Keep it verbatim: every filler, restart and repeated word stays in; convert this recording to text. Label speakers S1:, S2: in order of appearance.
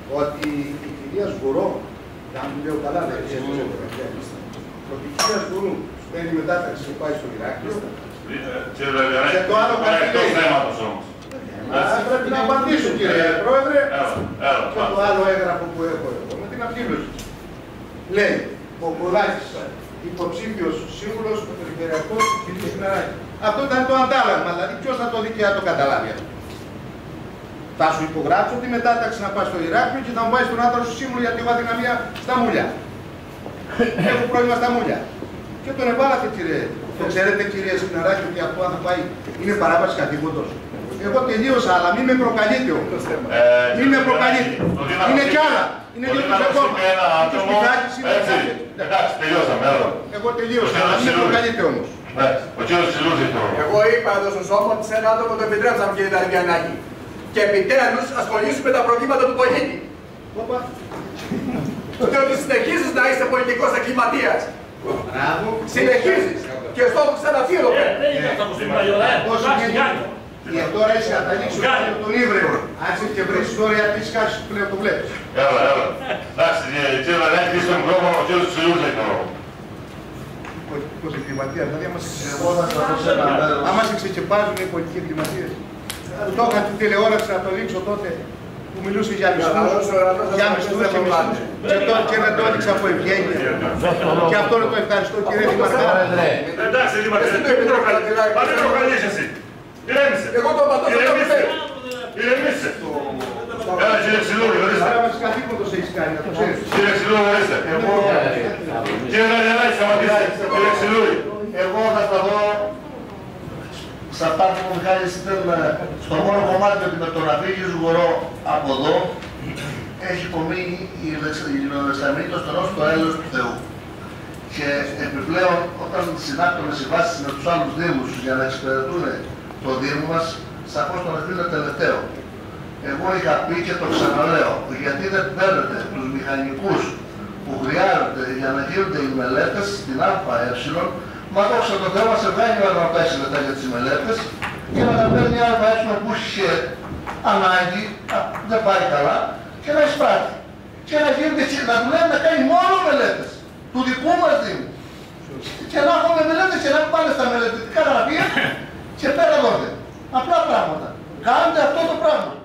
S1: ότι η κυρία Σγουρό, αν μου λέω καλά, δεν ξέρω, ότι η κυρία Σγουρού παίρνει μετάταξη και πάει στο Ηράκλειο. Και το άλλο κάτι λέει. Πρέπει να απαντήσω, κύριε Πρόεδρε, και το άλλο έγγραφο που έχω εγώ, με την απτήλωση. Λέει, ο Κουδάκης, υποψήφιος σύμβουλος του Περιφερειακού κ. Σιναράκη. Αυτό ήταν το αντάλλαγμα, δηλαδή ποιος θα το δει και θα το καταλάβει αυτό. Θα σου υπογράψω τη μετάταξη να πας στο Ηράκλειο και θα μου βάλεις τον άντρα σου σύμβουλο γιατί έχω αδυναμία στα μούλια. Έχω πρόβλημα στα μούλια. Και τον εβάλατε, κύριε. Το ξέρετε, κύριε Σιναράκη, ότι αυτό αν θα πάει είναι παράβαση καθήκοντος. Εγώ τελείωσα, αλλά μην με προκαλείτε όμως. Ε, μην με προκαλείτε. Είναι κι άλλα. Είναι δύο τους ακόμα. Το σπιτάκι σήμερα.
S2: Εντάξει, τελειώσαμε.
S1: Εγώ τελείωσα, αλλά μην με προκαλείτε όμως.
S2: Ο κύριος Τσιλούς έχει το λόγο.
S3: Εγώ είπα εδώ στο σώμα ότι σε ένα άτομο το επιτρέψαμε, κύριε Ταργιανάκη. Και επιτέλους ασχολήσουμε με τα προβλήματα του πολίτη. Διότι συνεχίζεις να είσαι πολιτικός εγκληματίας. Συνεχίζεις. Και στο έχω ξαναφεί εδώ πέρα.
S1: Και τώρα είσαι καταλήξει τον Ήβρεο. Άρχισε και βρεις τώρα γιατί σκάσεις που πλέον το βλέπεις.
S2: Έλα, έλα. Εντάξει, κύριε Βαρνάκη, στον δρόμο, ο κύριος Τσιλούς έχει το λόγο.
S1: Πώς εγκληματία, δηλαδή άμα σε ξεκεπάζουν οι πολιτικοί εγκληματίες. Το είχα την τηλεόραση να το λήξω τότε που μιλούσε για μισθούς, για μισθούς και μισθούς. Και να το έδειξα από ευγένεια. Και αυτό να το ευχαριστώ, κύριε Δημαρχάρα.
S2: Εντάξει, Δημαρχάρα, μα δεν προκαλείς εσύ. Ηρέμησε.
S3: Εγώ το πατώ στο καφέ.
S2: Ηρέμησε. Έλα, κύριε Ξυλούρη, ορίστε.
S1: Παράβαση καθήκοντος έχεις κάνει, να το ξέρεις.
S2: Κύριε Ξυλούρη, ορίστε. Κύριε Γαριανάκη, σταματήστε. Κύριε Ξυλούρη.
S4: Εγώ θα τα δω σε αυτά που ο Μιχάλης ήταν στο μόνο κομμάτι ότι με το να φύγει Σγουρό από εδώ έχει απομείνει η Λεξαμενή το στενό στο έλεος του Θεού. Και επιπλέον, όταν συνάπτουμε συμβάσεις με τους άλλους Δήμους για να εξυπηρετούν το Δήμο μας, σαφώς τον αφήνω τελευταίο. Εγώ είχα πει και το ξαναλέω, γιατί δεν παίρνετε τους μηχανικούς που χρειάζονται για να γίνονται οι μελέτες στην ΑΕ, μα δόξα τω Θεώ μας βγαίνει να πέσει μετά για τις μελέτες και να τα παίρνει ΑΕ που είχε ανάγκη, δεν πάει καλά, και να εισπράττει. Και να γίνεται να του λένε να κάνει μόνο μελέτες του δικού μας Δήμου. Και να έχουμε μελέτες και να πάνε στα μελετητικά γραφεία και πέρα δώτε. Απλά πράγματα. Κάντε αυτό το πράγμα.